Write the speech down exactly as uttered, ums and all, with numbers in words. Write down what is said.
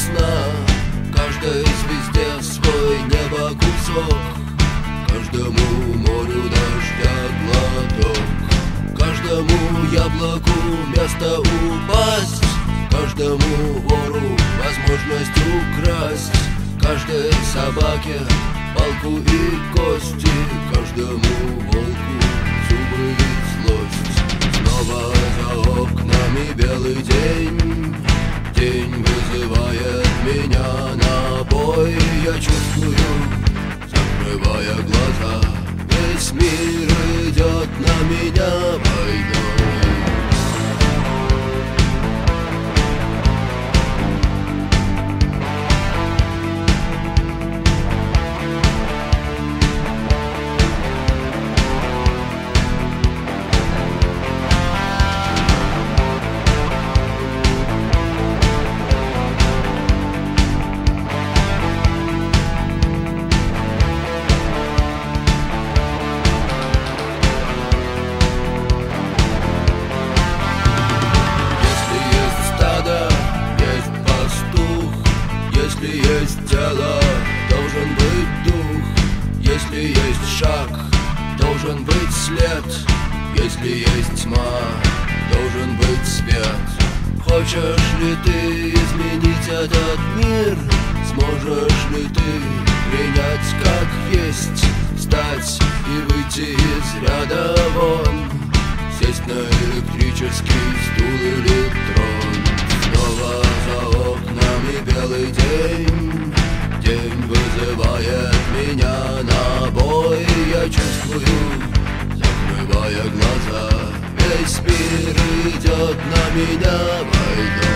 весна. Каждой звезде свой небо кусок, каждому морю дождя глоток, каждому яблоку место упасть, каждому вору возможность украсть, каждой собаке палку и кости, каждому волку зубы и злость. Снова за окнами белый день, день вызывает меня на бой. Я чувствую, закрывая глаза, весь мир идет на меня войной. Если есть тело, должен быть дух. Если есть шаг, должен быть след. Если есть тьма, должен быть свет. Хочешь ли ты изменить этот мир? Сможешь ли ты принять как есть? Встать и выйти из ряда вон, сесть на электрический стул или трон. Снова за окнами белый день, день вызывает меня на бой. Я чувствую, закрывая глаза, весь мир идет на меня войной.